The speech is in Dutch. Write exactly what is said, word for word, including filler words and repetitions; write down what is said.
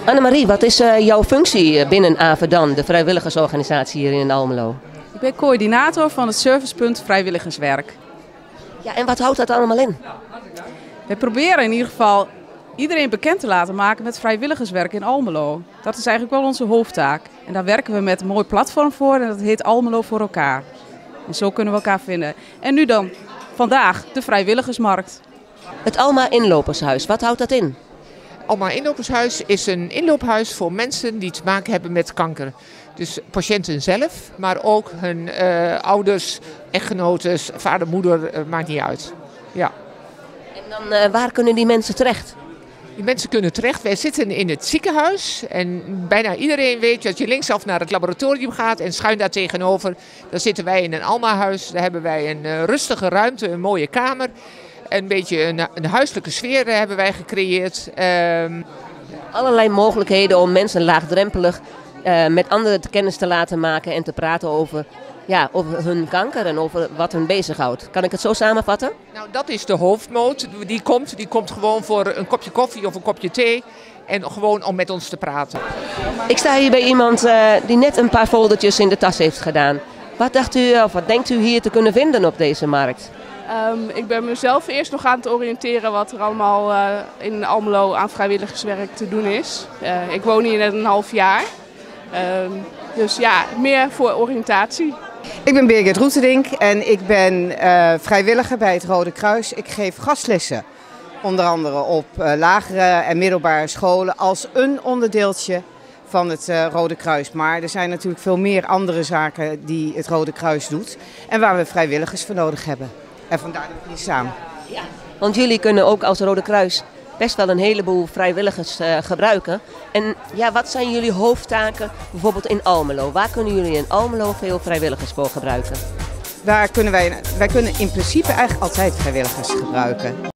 Annemarie, wat is uh, jouw functie binnen Avedan, de vrijwilligersorganisatie hier in Almelo? Ik ben coördinator van het servicepunt vrijwilligerswerk. Ja, en wat houdt dat allemaal in? We proberen in ieder geval iedereen bekend te laten maken met vrijwilligerswerk in Almelo. Dat is eigenlijk wel onze hoofdtaak. En daar werken we met een mooi platform voor en dat heet Almelo voor elkaar. En zo kunnen we elkaar vinden. En nu dan, vandaag, de vrijwilligersmarkt. Het Alma Inlopershuis, wat houdt dat in? Alma Inlopershuis is een inloophuis voor mensen die te maken hebben met kanker. Dus patiënten zelf, maar ook hun uh, ouders, echtgenoten, vader, moeder, uh, maakt niet uit. Ja. En dan, uh, waar kunnen die mensen terecht? Die mensen kunnen terecht. Wij zitten in het ziekenhuis en bijna iedereen weet dat je linksaf naar het laboratorium gaat en schuin daar tegenover. Dan zitten wij in een Alma-huis. Daar hebben wij een uh, rustige ruimte, een mooie kamer. Een beetje een, een huiselijke sfeer hebben wij gecreëerd. Um... Allerlei mogelijkheden om mensen laagdrempelig uh, met anderen te kennis te laten maken en te praten over, ja, over hun kanker en over wat hun bezighoudt. Kan ik het zo samenvatten? Nou, dat is de hoofdmoot. Die komt, die komt gewoon voor een kopje koffie of een kopje thee. En gewoon om met ons te praten. Ik sta hier bij iemand uh, die net een paar foldertjes in de tas heeft gedaan. Wat dacht u of wat denkt u hier te kunnen vinden op deze markt? Um, ik ben mezelf eerst nog aan het oriënteren wat er allemaal uh, in Almelo aan vrijwilligerswerk te doen is. Uh, ik woon hier net een half jaar. Um, dus ja, meer voor oriëntatie. Ik ben Birgit Roeterdink en ik ben uh, vrijwilliger bij het Rode Kruis. Ik geef gastlessen, onder andere op uh, lagere en middelbare scholen, als een onderdeeltje van het uh, Rode Kruis. Maar er zijn natuurlijk veel meer andere zaken die het Rode Kruis doet en waar we vrijwilligers voor nodig hebben. En vandaar dat we hier staan. Ja, want jullie kunnen ook als Rode Kruis best wel een heleboel vrijwilligers uh, gebruiken. En ja, wat zijn jullie hoofdtaken bijvoorbeeld in Almelo? Waar kunnen jullie in Almelo veel vrijwilligers voor gebruiken? Daar kunnen wij, wij kunnen in principe eigenlijk altijd vrijwilligers gebruiken.